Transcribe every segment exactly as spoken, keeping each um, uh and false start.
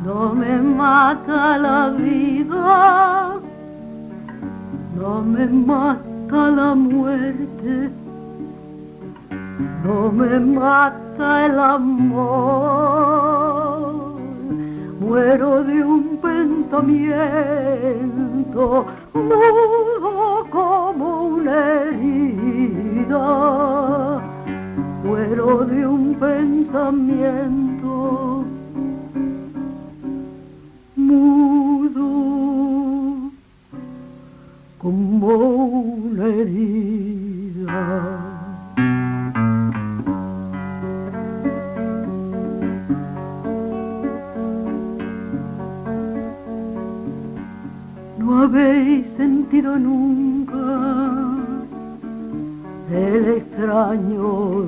No me mata la vida, no me mata la muerte, no me mata el amor. Muero de un pensamiento mudo como una herida. Muero de un pensamiento mudo como una herida. ¿No habéis sentido nunca el extraño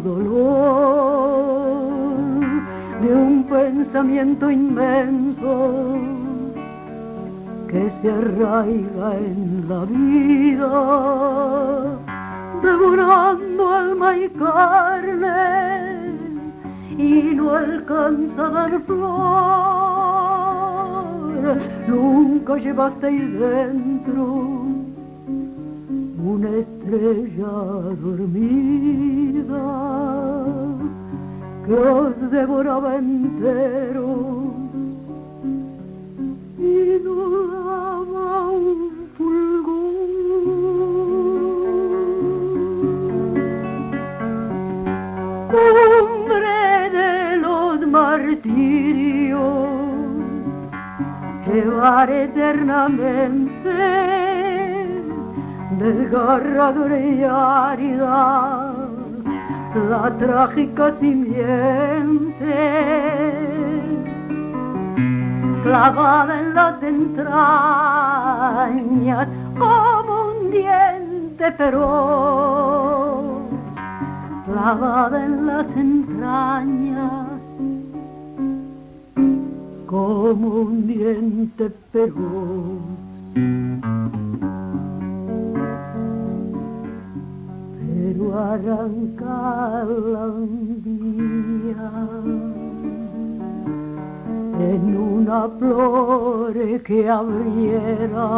dolor de un pensamiento inmenso que se arraiga en la vida, devorando alma y carne y no alcanza a dar flor? Nunca llevasteis dentro una estrella dormida que os devoraba entero y no daba un fulgor. Cumbre de los martirios, llevar eternamente desgarradora y árida la trágica simiente, clavada en las entrañas como un diente feroz, clavada en las entrañas como un diente feroz. Pero arrancarla un día en una flor que abriera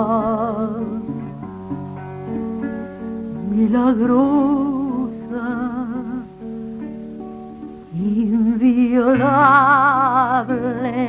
milagrosa, inviolable,